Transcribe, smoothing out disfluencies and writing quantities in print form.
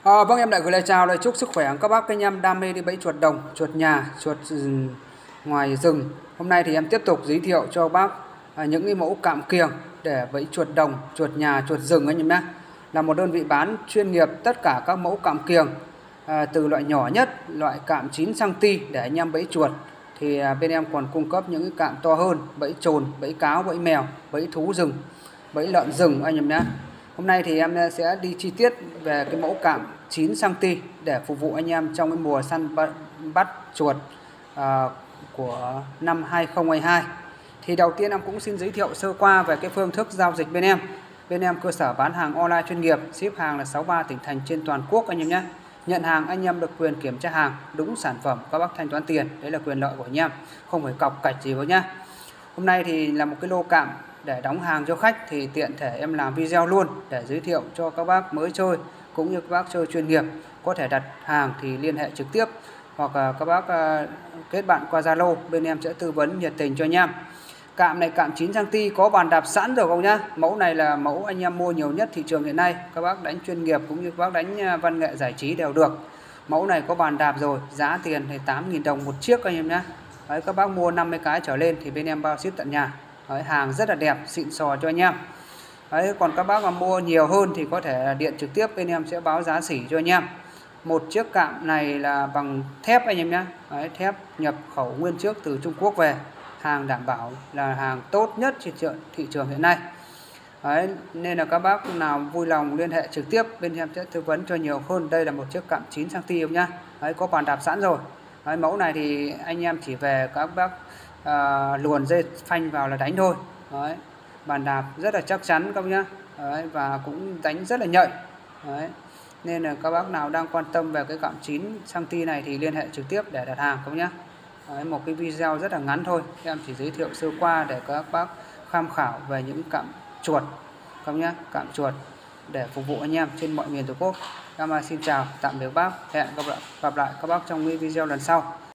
Vâng, em lại gửi lời chào, lời chúc sức khỏe các bác anh em đam mê đi bẫy chuột đồng, chuột nhà, chuột ngoài rừng. Hôm nay thì em tiếp tục giới thiệu cho bác những cái mẫu cạm kiềng để bẫy chuột đồng, chuột nhà, chuột rừng anh em nhé. Là một đơn vị bán chuyên nghiệp tất cả các mẫu cạm kiềng, từ loại nhỏ nhất, loại cạm 9cm để anh em bẫy chuột. Thì bên em còn cung cấp những cái cạm to hơn, bẫy trồn, bẫy cáo, bẫy mèo, bẫy thú rừng, bẫy lợn rừng anh em nhé. Hôm nay thì em sẽ đi chi tiết về cái mẫu cạm 9cm để phục vụ anh em trong cái mùa săn bắt chuột của năm 2022. Thì đầu tiên em cũng xin giới thiệu sơ qua về cái phương thức giao dịch bên em. Bên em cơ sở bán hàng online chuyên nghiệp, ship hàng là 63 tỉnh thành trên toàn quốc anh em nhé. Nhận hàng anh em được quyền kiểm tra hàng, đúng sản phẩm các bác thanh toán tiền, đấy là quyền lợi của anh em, không phải cọc cạch gì đâu nhá. Hôm nay thì là một cái lô cạm để đóng hàng cho khách, thì tiện thể em làm video luôn để giới thiệu cho các bác mới chơi cũng như các bác chơi chuyên nghiệp có thể đặt hàng thì liên hệ trực tiếp, hoặc các bác kết bạn qua Zalo, bên em sẽ tư vấn nhiệt tình cho anh em. Cạm này cạm 9cm có bàn đạp sẵn rồi không nhá. Mẫu này là mẫu anh em mua nhiều nhất thị trường hiện nay, các bác đánh chuyên nghiệp cũng như các bác đánh văn nghệ giải trí đều được. Mẫu này có bàn đạp rồi, giá tiền thì 8.000 đồng một chiếc anh em nhé. Đấy, các bác mua 50 cái trở lên thì bên em bao ship tận nhà. Đấy, hàng rất là đẹp, xịn sò cho anh em. Đấy, còn các bác mà mua nhiều hơn thì có thể điện trực tiếp, bên em sẽ báo giá sỉ cho anh em. Một chiếc cạm này là bằng thép anh em nhé. Đấy, thép nhập khẩu nguyên chiếc từ Trung Quốc về, hàng đảm bảo là hàng tốt nhất trên thị trường hiện nay. Đấy, nên là các bác nào vui lòng liên hệ trực tiếp, bên em sẽ tư vấn cho nhiều hơn. Đây là một chiếc cạm 9cm nhá. Đấy, có bàn đạp sẵn rồi. Đấy, mẫu này thì anh em chỉ về các bác luồn dây phanh vào là đánh thôi. Đấy, bàn đạp rất là chắc chắn các bác nhá. Đấy, và cũng đánh rất là nhạy. Đấy, nên là các bác nào đang quan tâm về cái cạm 9cm này thì liên hệ trực tiếp để đặt hàng các bác nhá. Đấy, một cái video rất là ngắn thôi, em chỉ giới thiệu sơ qua để các bác tham khảo về những cạm chuột các nhé, cạm chuột để phục vụ anh em trên mọi miền Tổ quốc. Em xin chào tạm biệt bác, hẹn gặp lại các bác trong video lần sau.